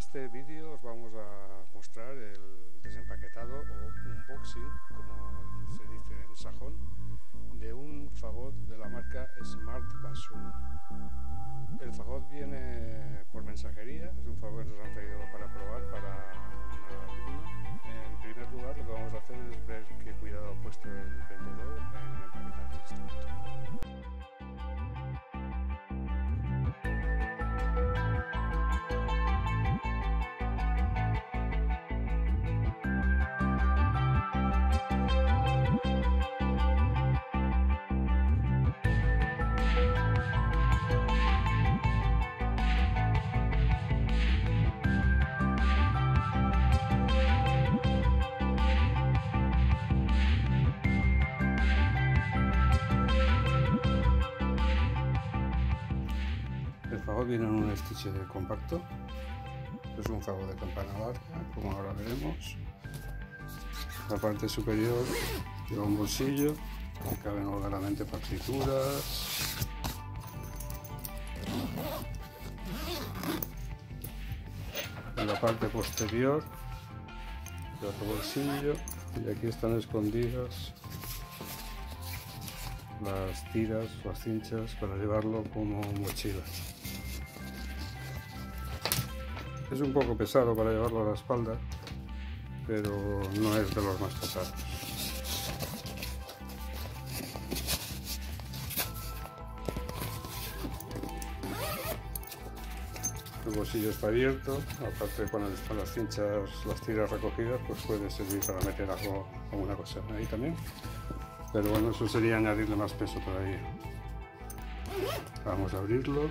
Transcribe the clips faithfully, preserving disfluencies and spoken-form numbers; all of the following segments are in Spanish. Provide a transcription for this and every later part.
este vídeo os vamos a mostrar el desempaquetado o unboxing, como se dice en sajón, de un fagot de la marca Smart Bassoon. El fagot viene por mensajería, es un fagot que nos han traído para probar para una alumna. En primer lugar, lo que vamos a hacer es ver qué cuidado ha puesto el vendedor en empaquetar el instrumento. El fagot viene en un estuche compacto, es un fagot de campana larga, como ahora veremos. La parte superior lleva un bolsillo que caben holgadamente partituras. En la parte posterior lleva otro bolsillo y aquí están escondidas las tiras, las cinchas para llevarlo como mochila. Es un poco pesado para llevarlo a la espalda, pero no es de los más pesados. El bolsillo está abierto, aparte de cuando están las cinchas, las tiras recogidas, pues puede servir para meter algo, alguna cosa ahí también. Pero bueno, eso sería añadirle más peso todavía. Vamos a abrirlo.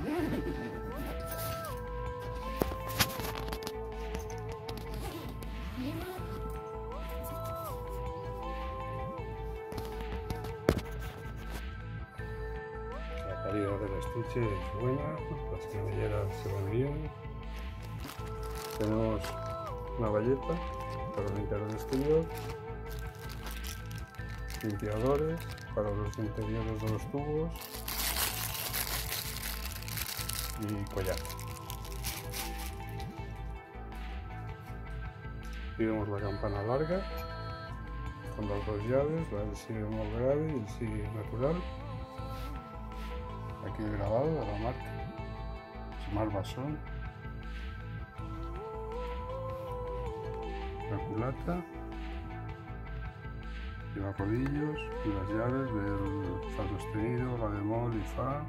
La calidad del estuche es buena, las canilleras se ven bien. Tenemos una bayeta para limpiar el exterior, limpiadores para los interiores de los tubos y collar. Aquí vemos la campana larga con las dos llaves, la del si bemol grave y el si natural. Aquí el grabado de la marca Smart Bassoon, la culata, lleva rodillos y las llaves del fa sostenido, la bemol y fa.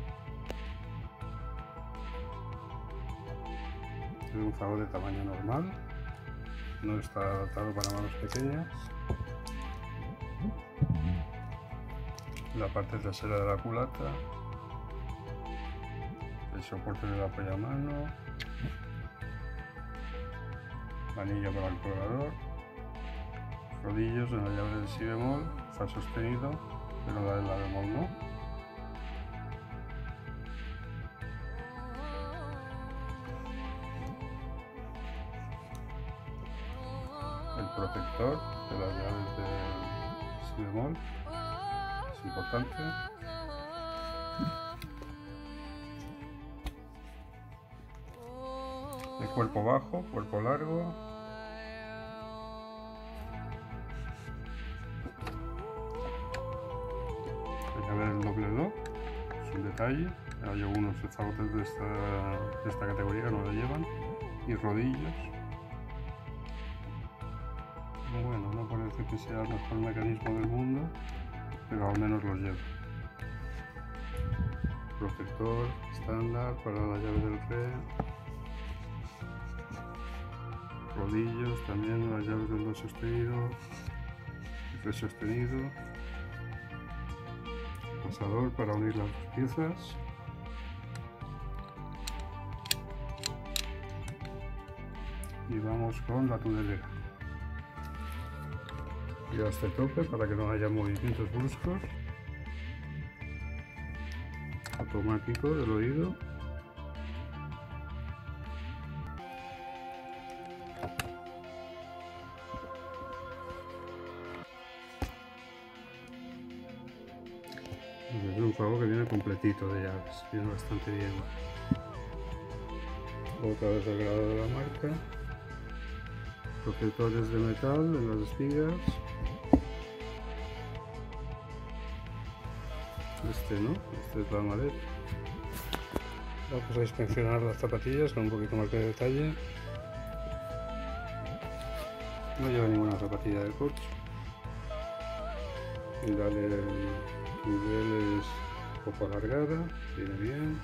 Es un fagot de tamaño normal, no está adaptado para manos pequeñas. La parte trasera de la culata, el soporte del apoyamano, manilla para el colgador, rodillos en la llave del si bemol, fa sostenido, pero la de la bemol no. El protector de las llaves del si bemol es importante. El cuerpo bajo, cuerpo largo. La llave del doble do, es un detalle. Hay algunos fagotes de esta, de esta categoría que no la llevan. Y rodillos. Bueno, no parece que sea el mejor mecanismo del mundo, pero al menos los lleva. Protector estándar para la llave del re. Rodillos también, las llaves del do sostenido, el re sostenido. Pasador para unir las dos piezas. Y vamos con la tunelera. Y este tope para que no haya movimientos bruscos. Automático del oído. Es un fagot que viene completito de llaves, viene bastante bien. otra vez el grado de la marca, protectores de metal en las espigas, este no, este es la maleta. Vamos a inspeccionar las zapatillas con un poquito más de detalle. No lleva ninguna zapatilla de corcho. Y dale el nivel es un poco alargada, viene bien.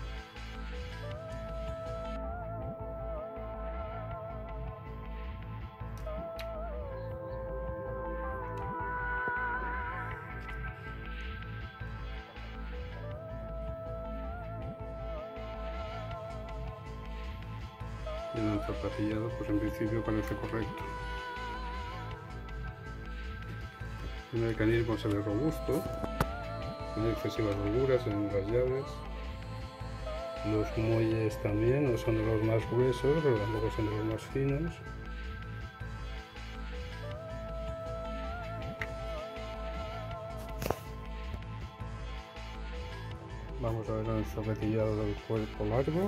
Y el zapatillado pues en principio parece correcto. El mecanismo se ve robusto, no hay excesivas holguras en las llaves. Los muelles también no son de los más gruesos, pero tampoco son de los más finos. Vamos a ver el zapatillado del cuerpo largo.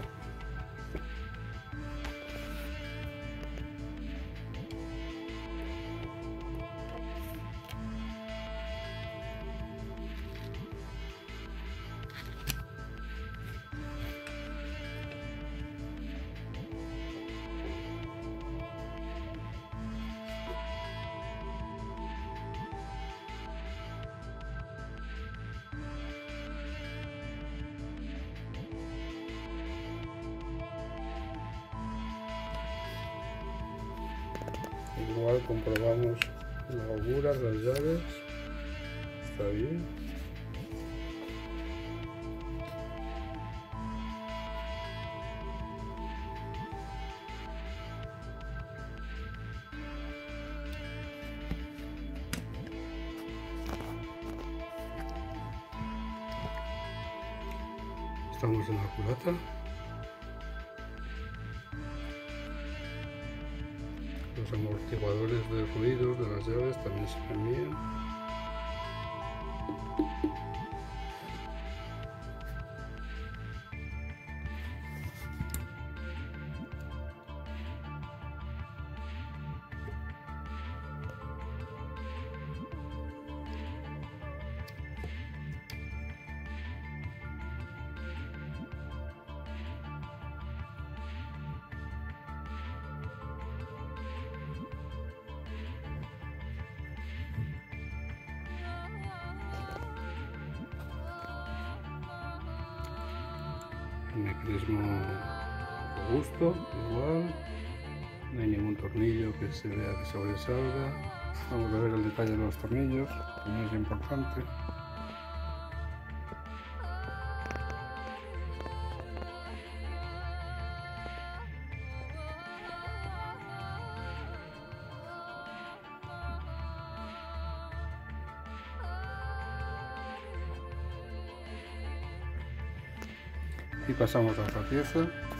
Igual comprobamos las holguras, las llaves, está bien. Estamos en la culata. Los amortiguadores de ruidos de las llaves también se ven bien. El mecanismo robusto, igual, no hay ningún tornillo que se vea que sobresalga. Vamos a ver el detalle de los tornillos, que no es importante. Y pasamos a otra pieza. Y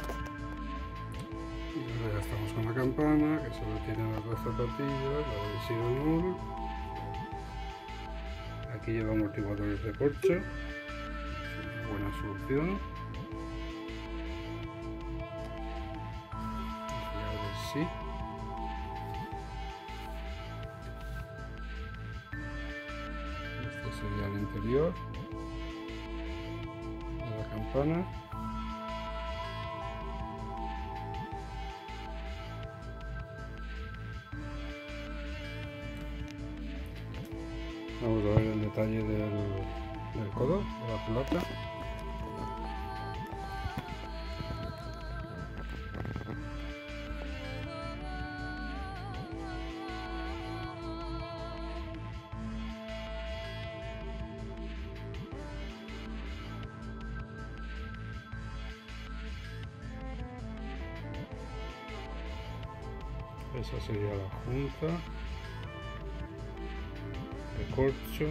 ahora ya estamos con la campana, que solo tiene las dos zapatillas, la de Sironol. Aquí lleva amortiguadores de corcho, es una buena solución. Las llaves sí. Este sería el interior de la campana. Vamos a ver el detalle del, del codo, de la culata. Esa sería la junta de corcho.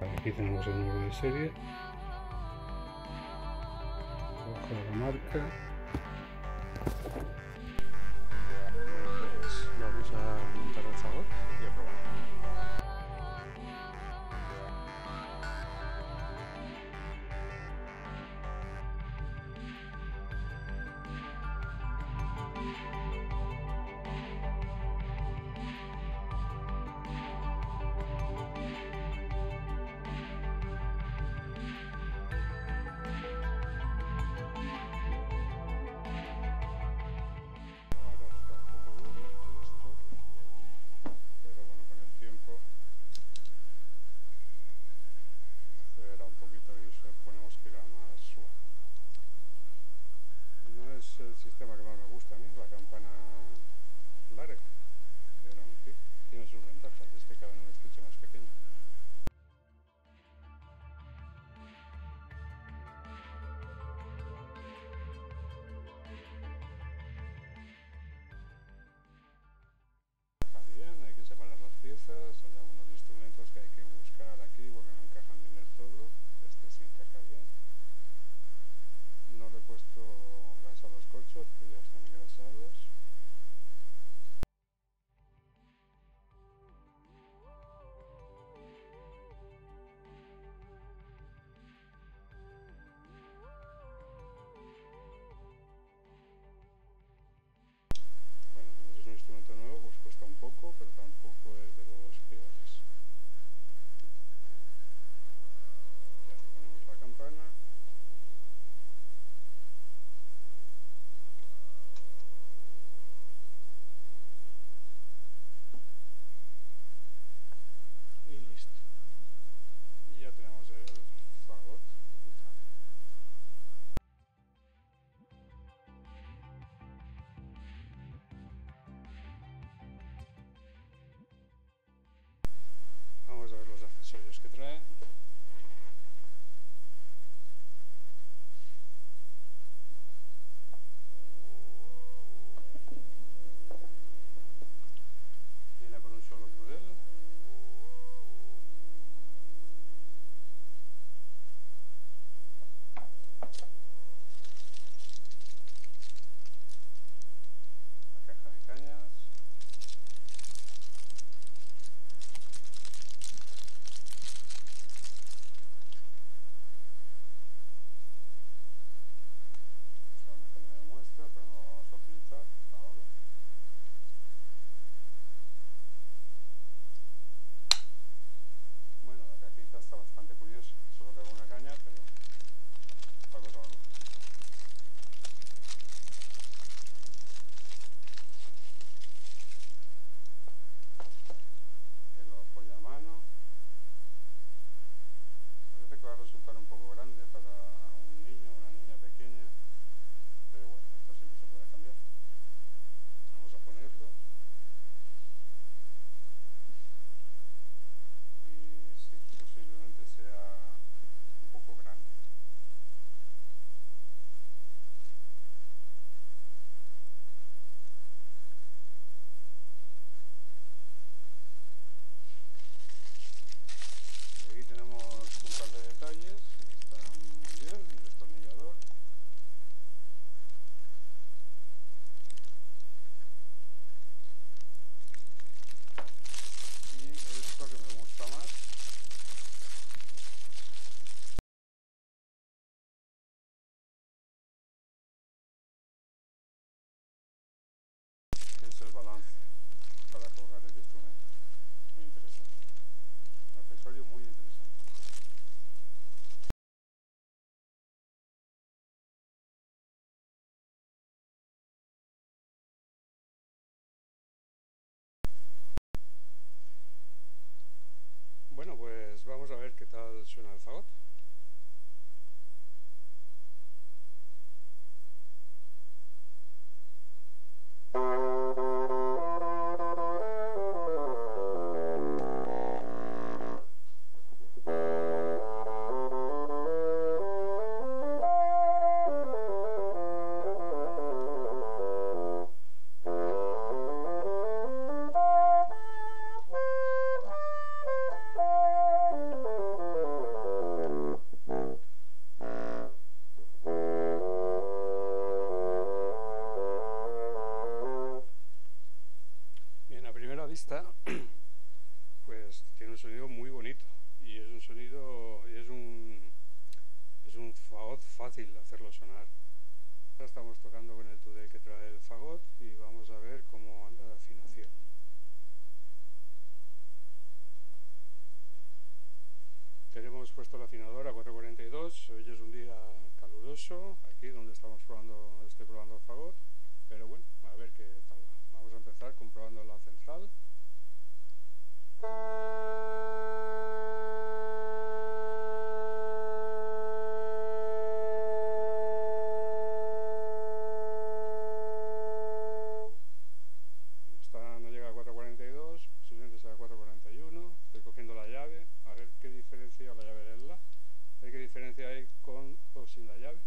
Aquí tenemos el número de serie, abajo de la marca. Pues vamos a montar el fagot y a probar. El sistema que más me gusta a mí, la campana Larek, pero en fin, tiene sus ventajas, es que cabe en un estuche más pequeño. Encaja bien, hay que separar las piezas, hay algunos instrumentos que hay que buscar aquí porque no encajan bien del todo. Este sí encaja bien. No le he puesto gas a los corchos, que ya están engrasados. Bueno, como es un instrumento nuevo, pues cuesta un poco, pero tampoco es de los peores. Ya ponemos la campana. Y listo. Y ya tenemos el fagot montado. Vamos a ver los accesorios que trae. Viene por un solo cordel. La caja de cañas. Una caña de muestra, pero no la vamos a utilizar ahora. Bueno, la cajita está bastante curiosa, solo tengo una caña, pero algo es algo. El apoyamano. Parece que va a resultar un poco grande para un niño o una niña pequeña, pero bueno, esto siempre se puede cambiar. Vamos a ponerlo. Y sí, posiblemente sea un poco grande. Y aquí tenemos un par de detalles, están muy bien, el destornillador. Y esto que me gusta más, que es el balance para colgar el instrumento. Muy interesante. Un accesorio muy interesante. Bueno, pues vamos a ver qué tal suena el fagot. vista, pues tiene un sonido muy bonito y es un sonido, y es un, es un fagot fácil de hacerlo sonar. Estamos tocando con el Today que trae el fagot y vamos a ver cómo anda la afinación. Tenemos puesto el afinador a cuatro cuarenta y dos, hoy es un día caluroso, aquí donde estamos probando, estoy probando el fagot, pero bueno, a ver qué tal va. Vamos a empezar comprobando la central. Esta no llega a cuatro cuarenta y dos, posiblemente sea a cuatro cuarenta y uno. Estoy cogiendo la llave, a ver qué diferencia, la llave de la, a ver qué diferencia hay con o sin la llave.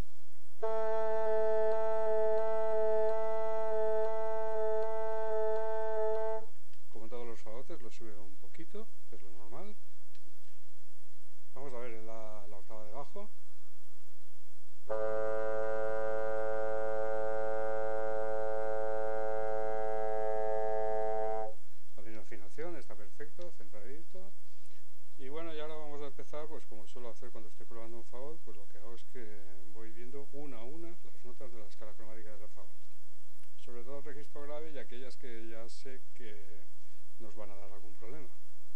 Como en todos los fagotes, lo sube un poquito, es lo normal. Vamos a ver la, la octava de bajo. La afinación está perfecto, centradito. Y bueno, y ahora vamos a empezar, pues como suelo hacer cuando estoy probando un fagot, pues lo que hago es que voy viendo una a una las notas de la escala cromática del fagot. Sobre todo el registro grave y aquellas que ya sé que nos van a dar algún problema.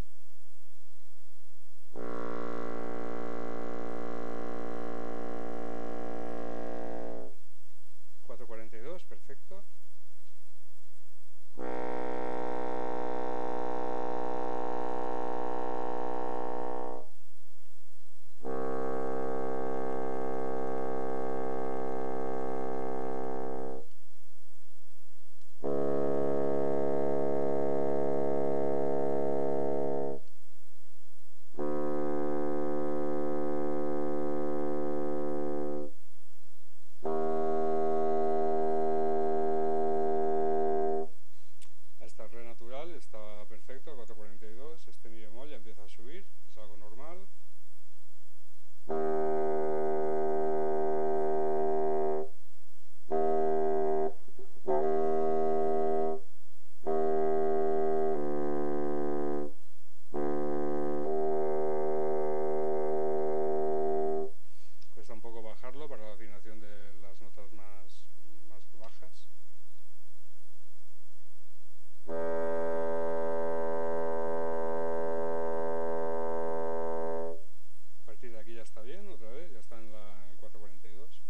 cuatro cuarenta y dos, perfecto. Está perfecto, cuatro cuarenta y dos, este mi bemol ya empieza a subir, es algo normal. Cuesta un poco bajarlo para la afinación de las notas más, más bajas. Aquí ya está bien, otra vez, ya está en, la, en el cuatro cuarenta y dos.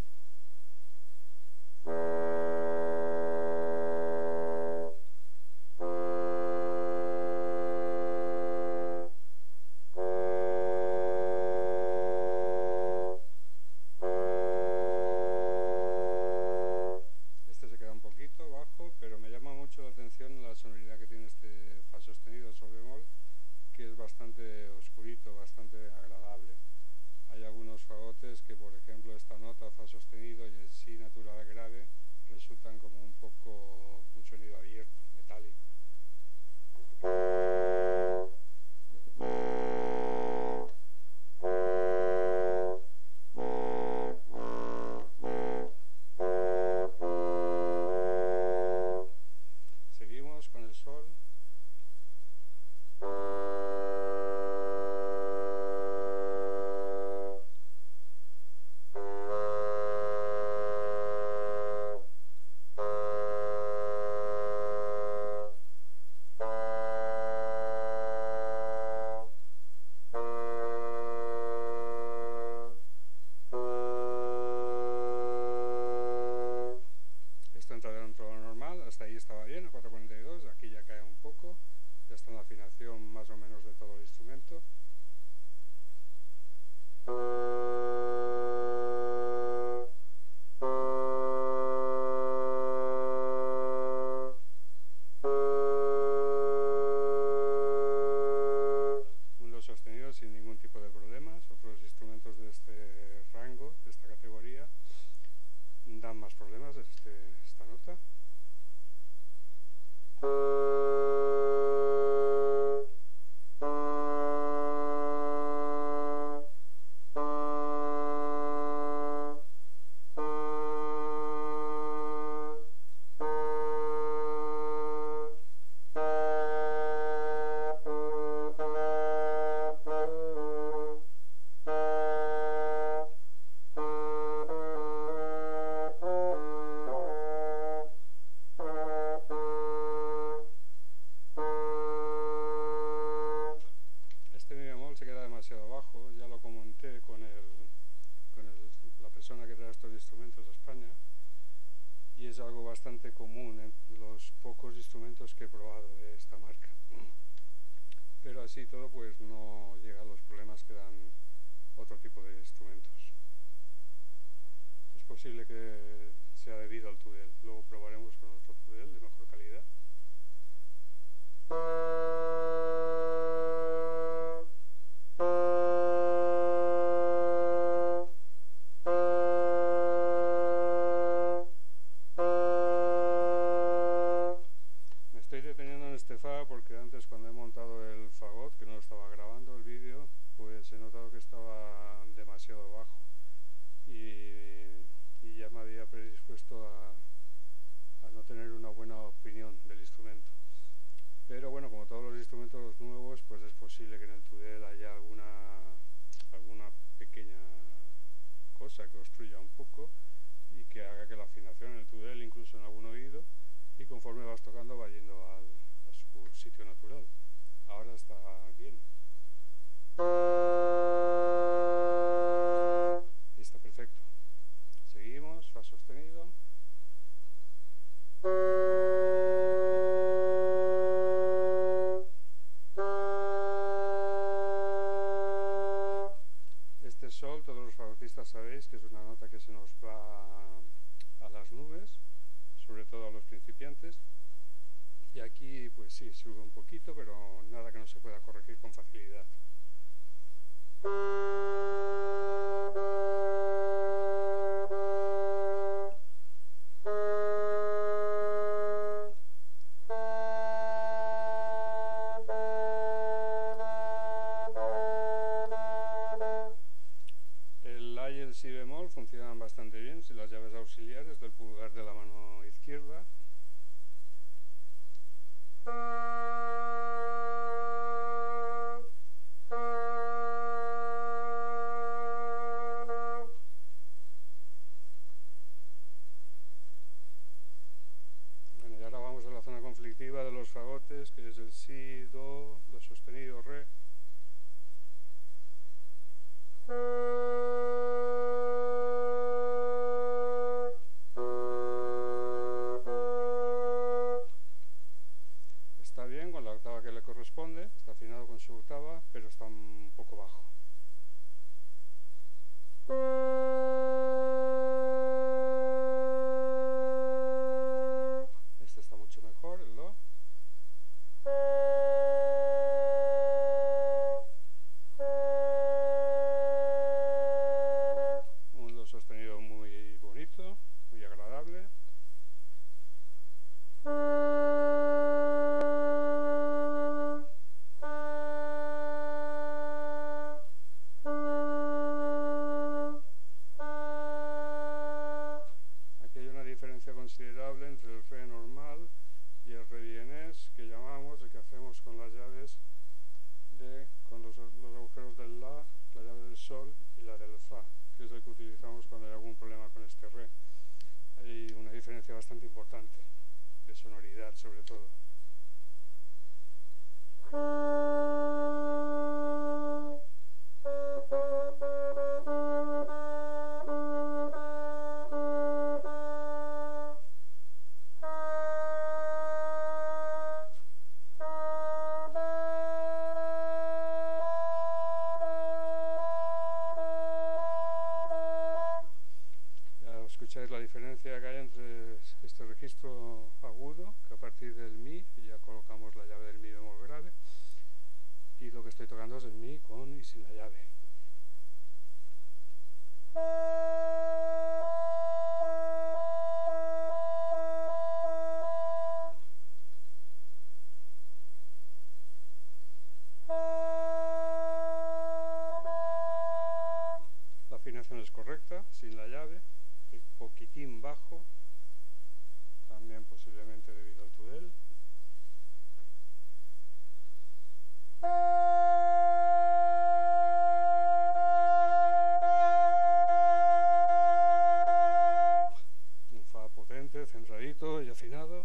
Este se queda un poquito bajo, pero me llama mucho la atención la sonoridad que tiene este fa sostenido sol bemol, que es bastante oscurito, bastante agradable. Hay algunos fagotes que, por ejemplo, esta nota fa sostenido y el si natural grave resultan como un poco un sonido abierto, metálico. Seguimos con el sol. Hasta ahí estaba bien, a cuatro cuarenta y dos, aquí ya cae un poco, ya está en la afinación más o menos de todo el instrumento. Un do sostenido sin ningún tipo de problemas. Otros instrumentos de este rango, de esta categoría, dan más problemas de este, esta nota. instrumentos que he probado de esta marca. Pero así todo pues no llega a los problemas que dan otro tipo de instrumentos. Es posible que sea debido al Tudel. Luego probaremos con otro Tudel de mejor calidad. Me estoy deteniendo en este fa porque antes, cuando he montado el fagot, que no lo estaba grabando el vídeo, pues he notado que estaba demasiado bajo y, y ya me había predispuesto a, a no tener una buena opinión del instrumento. Pero bueno, como todos los instrumentos nuevos, pues es posible que en el Tudel haya alguna, alguna pequeña cosa que obstruya un poco y que haga que la afinación en el Tudel, incluso en algún oído, y conforme vas tocando va yendo al, a su sitio natural. Ahora está bien. Y está perfecto. Seguimos, fa sostenido. Este sol, todos los fagotistas sabéis que es una nota que se nos va a las nubes, sobre todo a los principiantes. Y aquí pues sí, sube un poquito, pero nada que no se pueda corregir con facilidad. El la y el si bemol funcionan bastante bien sin las llaves auxiliares del pulgar de la mano izquierda. Bueno, y ahora vamos a la zona conflictiva de los fagotes, que es el si, do, do sostenido, re. Está bien con la octava que le corresponde, está afinado con su octava, pero está un poco bajo. Este está mucho mejor, el do. Un do sostenido muy bonito, muy agradable. Aquí hay una diferencia considerable entre el re normal y el re vienés, que llamamos, el que hacemos con las llaves de, con los, los agujeros del la, la llave del sol y la del fa, que es el que utilizamos cuando hay algún problema con este re. Hay una diferencia bastante importante, de sonoridad sobre todo. Escucháis la diferencia que hay entre este registro agudo, que a partir del mi, ya colocamos la llave del mi bemol grave, y lo que estoy tocando es el mi con y sin la llave. La afinación es correcta, sin la llave. Un poquitín bajo, también posiblemente debido al Tudel. Un fa potente, centradito y afinado.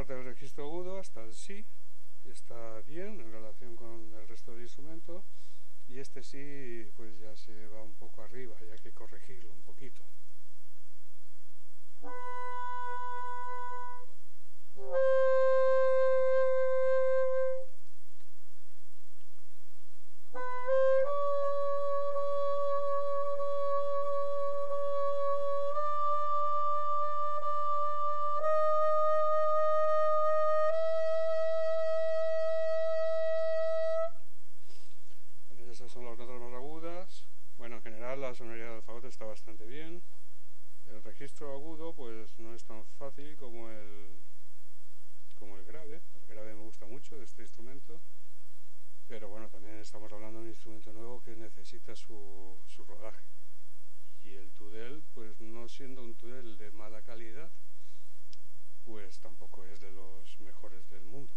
parte del registro agudo hasta el si está bien en relación con el resto del instrumento, y este sí pues ya se va un poco arriba y hay que corregirlo un poquito. Esas son las notas más agudas. Bueno, en general la sonoridad del fagote está bastante bien. El registro agudo pues no es tan fácil como el como el grave. El grave me gusta mucho de este instrumento, pero bueno, también estamos hablando de un instrumento nuevo que necesita su, su rodaje, y el Tudel, pues no siendo un Tudel de mala calidad, pues tampoco es de los mejores del mundo.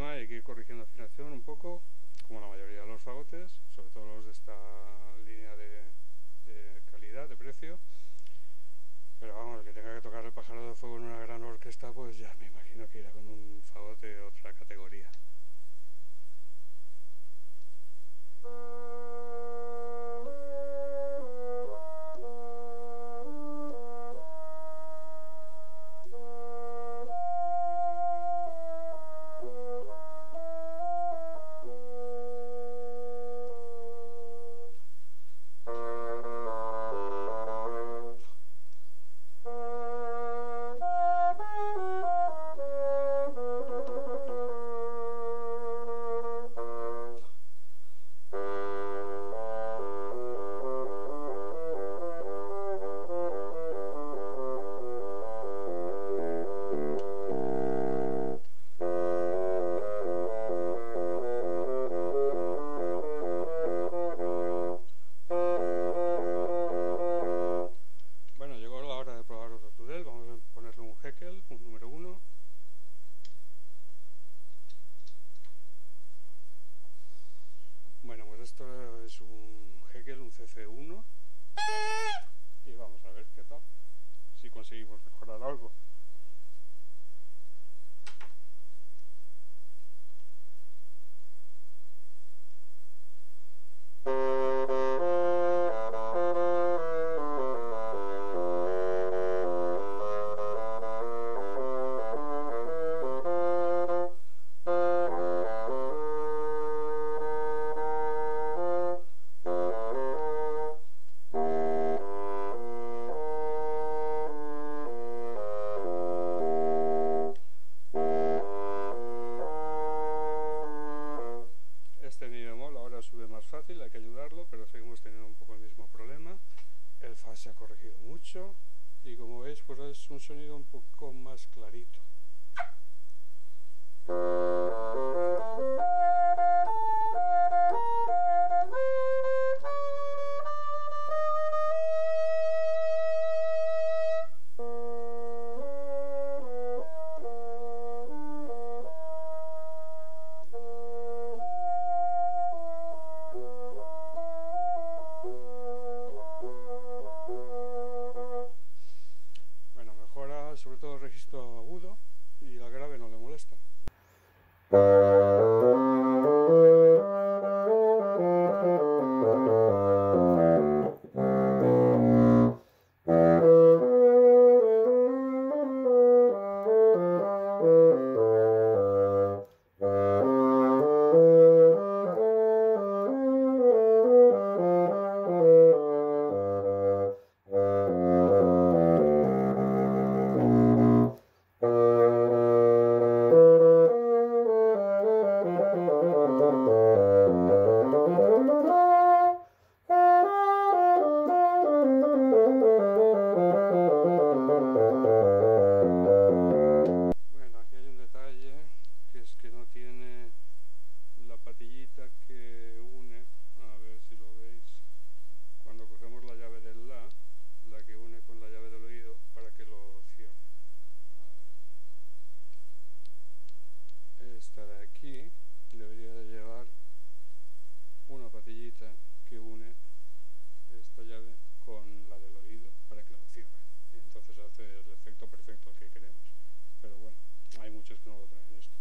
problema y hay que ir corrigiendo afinación un poco, como la mayoría de los fagotes, sobre todo los de esta línea de, de calidad, de precio. Pero vamos, el que tenga que tocar el pájaro de fuego en una gran orquesta, pues ya me imagino que irá con un fagot de otra categoría. Esto es un Heckel, un C C uno, y vamos a ver qué tal, si conseguimos mejorar algo. Fácil, hay que ayudarlo, pero seguimos teniendo un poco el mismo problema. El fa se ha corregido mucho y como veis pues es un sonido un poco más clarito. Sobre todo el registro agudo y al grave no le molesta. Que une, a ver si lo veis, cuando cogemos la llave del La, la que une con la llave del oído para que lo cierre. A ver. Esta de aquí debería de llevar una patillita que une esta llave con la del oído para que lo cierre. Y entonces hace el efecto perfecto al que queremos. Pero bueno, hay muchos que no lo traen esto.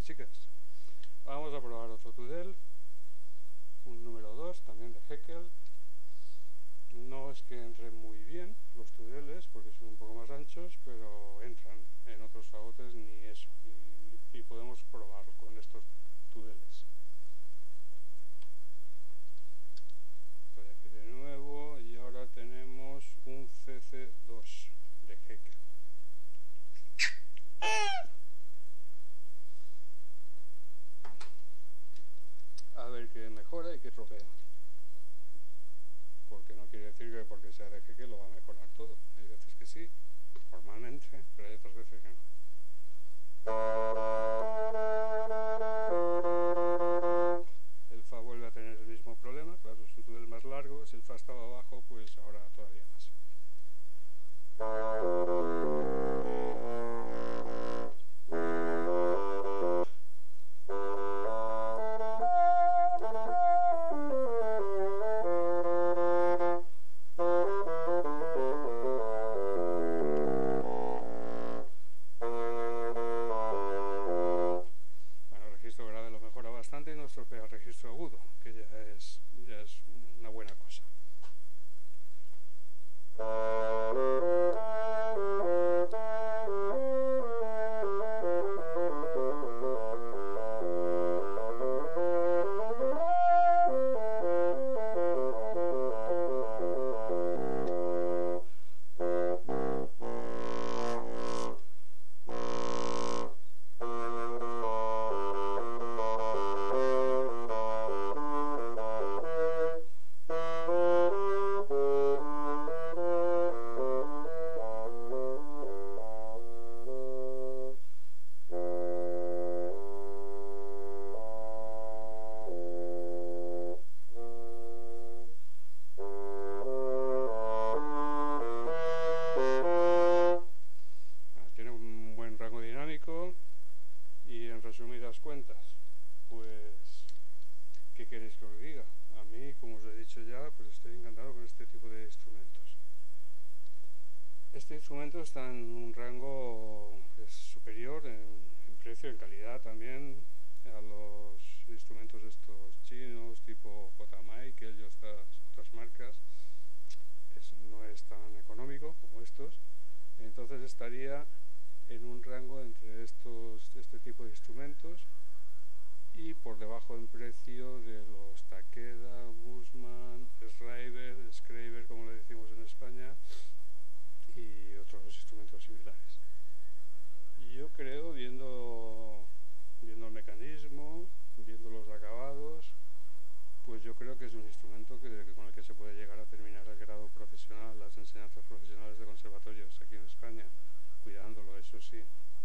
chicas. Vamos a probar otro Tudel, un número dos, también de Heckel. No es que entren muy bien los Tudeles, porque son un poco más anchos, pero entran. En otros fagotes ni eso, ni, ni podemos probar con estos Tudeles. Estoy aquí de nuevo y ahora tenemos un C C dos de Heckel. A ver qué mejora y qué estropea. Porque no quiere decir que porque sea de Heckel lo va a mejorar todo. Hay veces que sí, normalmente, pero hay otras veces que no. El Fa vuelve a tener el mismo problema, claro, es un Tudel más largo, si el Fa estaba abajo, pues ahora todavía más. Y no estropea el registro agudo, que ya es, ya es una buena cosa. Y en resumidas cuentas, pues, ¿qué queréis que os diga? A mí, como os he dicho ya, pues estoy encantado con este tipo de instrumentos. Este instrumento está en un rango es superior en, en precio, en calidad también, a los instrumentos estos chinos, tipo J. Michael y otras, otras marcas. Es, no es tan económico como estos, entonces estaría en un rango entre estos, este tipo de instrumentos y por debajo en precio de los Takeda, Mussmann, Schreiber, Schreiber como le decimos en España, y otros instrumentos similares. Y yo creo, viendo, viendo el mecanismo, viendo los acabados, pues yo creo que es un instrumento que, que con el que se puede llegar a terminar el grado profesional, las enseñanzas profesionales de conservatorios aquí en España, cuidándolo, eso sí.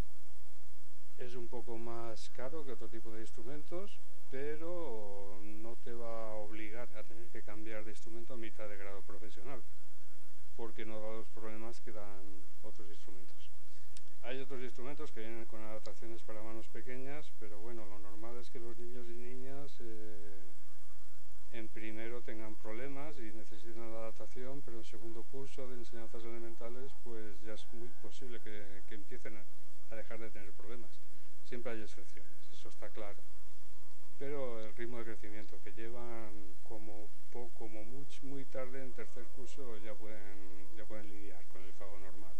Es un poco más caro que otro tipo de instrumentos, pero no te va a obligar a tener que cambiar de instrumento a mitad de grado profesional, porque no da los problemas que dan otros instrumentos. Hay otros instrumentos que vienen con adaptaciones para manos pequeñas, pero bueno, lo normal es que los niños y niñas eh, en primero tengan problemas y necesiten la adaptación, pero en segundo curso de enseñanzas elementales pues ya es muy posible que, que empiecen a, a dejar de tener problemas. Siempre hay excepciones, eso está claro, pero el ritmo de crecimiento que llevan como, como muy, muy tarde en tercer curso ya pueden, ya pueden lidiar con el fago normal.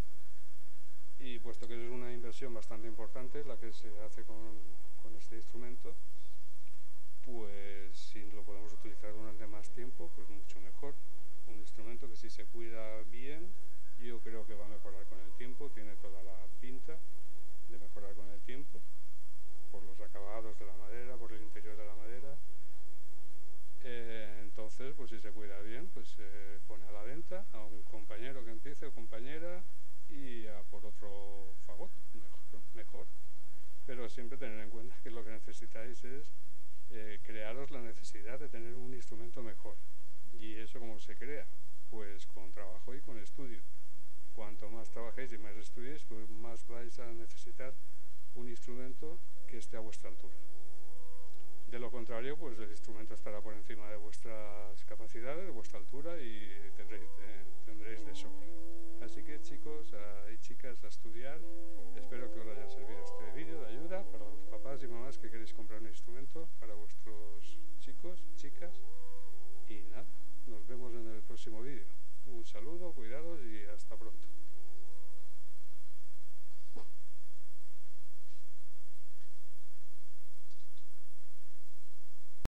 Y puesto que es una inversión bastante importante la que se hace con, con este instrumento, pues si lo podemos utilizar durante más tiempo, pues mucho mejor. Un instrumento que si se cuida bien, yo creo que va a mejorar con el tiempo, tiene toda la pinta de mejorar con el tiempo, por los acabados de la madera, por el interior de la madera. Eh, entonces, pues si se cuida bien, pues se pone a la venta a un compañero que empiece o compañera y a por otro fagot, mejor, mejor. Pero siempre tener en cuenta que lo que necesitáis es Eh, crearos la necesidad de tener un instrumento mejor. ¿Y eso cómo se crea? Pues con trabajo y con estudio. Cuanto más trabajéis y más estudiéis, pues más vais a necesitar un instrumento que esté a vuestra altura. De lo contrario, pues el instrumento estará por encima de vuestras capacidades, de vuestra altura, y tendréis de, tendréis de sobra. Así que chicos uh, y chicas, a estudiar. Espero que os haya servido este vídeo de ayuda para los papás y mamás que queréis comprar un instrumento para vuestros chicos, chicas. Y nada, nos vemos en el próximo vídeo. Un saludo, cuidados y hasta pronto.